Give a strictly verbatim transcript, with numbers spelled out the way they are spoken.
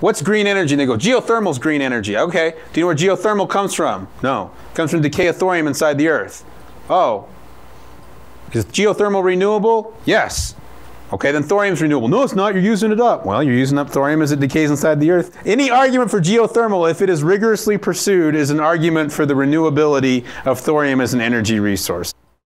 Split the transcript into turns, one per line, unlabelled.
What's green energy? And they go, geothermal's green energy. Okay. Do you know where geothermal comes from? No. It comes from the decay of thorium inside the earth. Oh. Is geothermal renewable? Yes. Okay, then thorium's renewable. No, it's not. You're using it up. Well, you're using up thorium as it decays inside the earth. Any argument for geothermal, if it is rigorously pursued, is an argument for the renewability of thorium as an energy resource.